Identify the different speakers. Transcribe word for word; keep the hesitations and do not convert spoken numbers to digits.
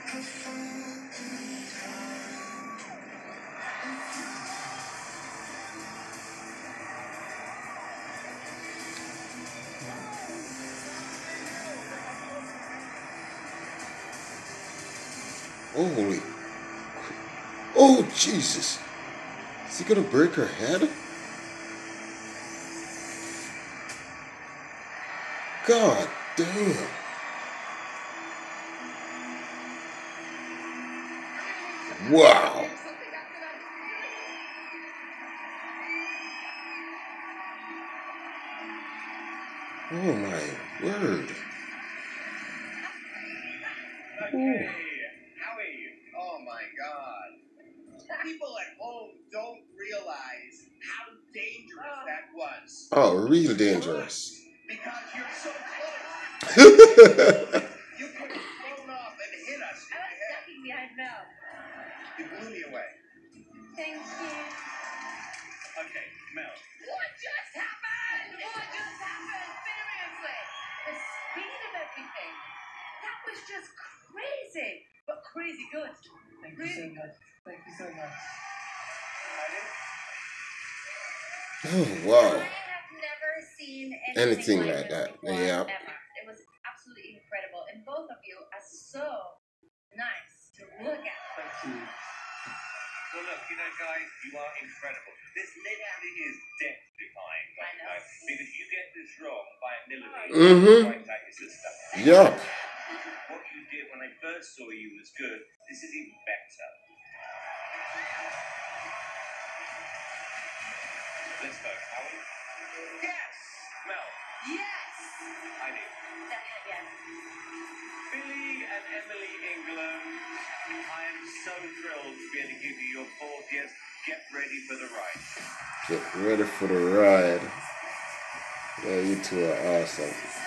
Speaker 1: Holy. Oh, Jesus. Is he going to break her head? God damn. Wow. Oh my word.
Speaker 2: Okay, how are you? Oh my God. People at home don't realize how dangerous that was.
Speaker 1: Oh, real dangerous.
Speaker 2: Because you're so close. You could have flown off and hit us.
Speaker 3: I was ducking behind Mel.
Speaker 2: You blew me away.
Speaker 3: Thank you.
Speaker 2: Okay, Mel.
Speaker 3: What just happened? What just happened? Seriously. The speed of everything. That was just crazy. But crazy good.
Speaker 4: Thank
Speaker 3: really
Speaker 4: you so much. Thank you so much.
Speaker 1: Oh, wow.
Speaker 3: I have never seen
Speaker 1: Anything
Speaker 3: anything
Speaker 1: like
Speaker 3: this
Speaker 1: that.
Speaker 3: before,
Speaker 1: Yeah.
Speaker 3: ever. It was absolutely incredible. And both of you are so nice to look at.
Speaker 4: Thank you.
Speaker 2: Well, look, you know, guys, you are incredible. This literally is death-defying,
Speaker 3: I know.
Speaker 2: guys. Because you get this wrong by a millimeter.
Speaker 1: Mm-hmm.
Speaker 2: Right, that is the stuff.
Speaker 1: Yeah.
Speaker 2: What you did when I first saw you was good. This is even better. Let's go, shall we? Yes! Mel,
Speaker 3: Yes!
Speaker 2: I do.
Speaker 3: Definitely yes.
Speaker 2: Billy and Emily England, I am so thrilled to be able to give you your fortieth. Get ready for the ride.
Speaker 1: Get ready for the ride. Yeah, you two are awesome.